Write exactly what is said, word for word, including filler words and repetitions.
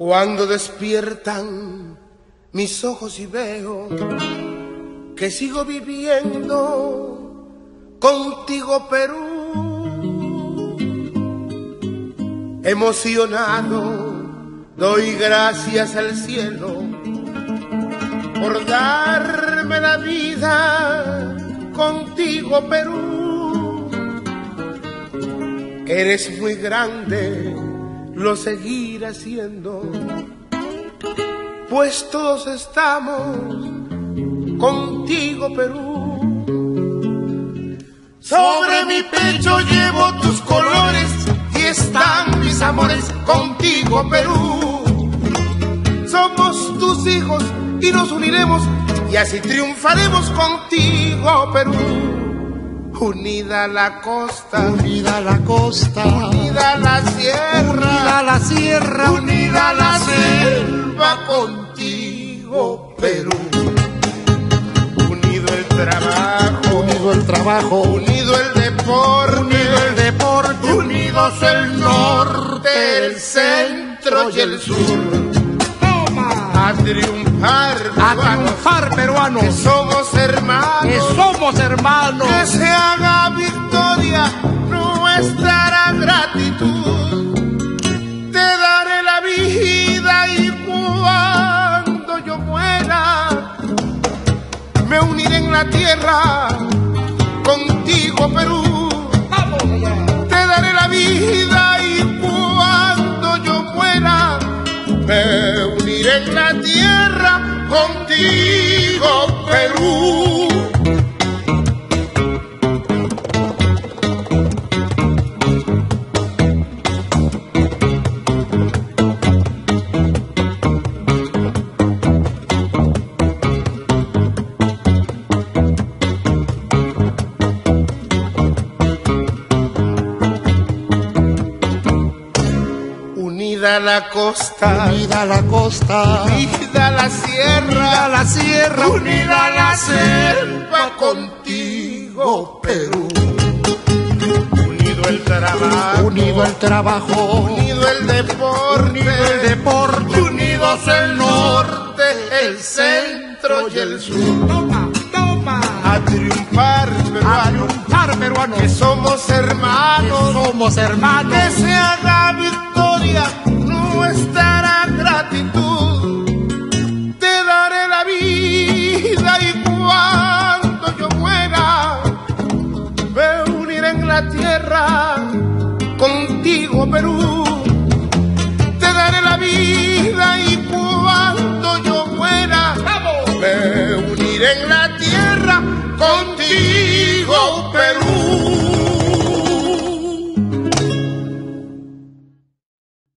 Cuando despiertan mis ojos y veo que sigo viviendo contigo, Perú, emocionado doy gracias al cielo por darme la vida contigo, Perú. Eres muy grande, lo seguiré haciendo, pues todos estamos contigo, Perú. Sobre mi pecho llevo tus colores y están mis amores contigo, Perú. Somos tus hijos y nos uniremos y así triunfaremos contigo, Perú. Unida la costa, unida la costa, unida la sierra, unida la sierra, unida la selva contigo, Perú. Unido el trabajo, unido el trabajo, unido el deporte, unido el deporte, unidos el norte, el centro y el sur. A triunfar, a triunfar, peruanos, que somos hermanos, que somos hermanos, que se haga victoria nuestra gratitud. Te daré la vida y cuando yo muera me uniré en la tierra contigo, Perú. Vamos allá. Te daré la vida y cuando yo muera me uniré en la tierra contigo, Perú. Unida la costa, unida la costa, unida la sierra, unida la sierra, unida la selva contigo, Perú. Unido el trabajo, unido el trabajo, unido el deporte, unido el deporte, unidos el norte, el centro y el sur. Toma, toma. A triunfar, peruano, a triunfar, peruano, que somos hermanos, que somos hermanos, que se haga victoria nuestra gratitud. Te daré la vida y cuando yo muera me uniré en la tierra contigo, Perú. Te daré la vida y cuando yo muera me uniré en la tierra contigo.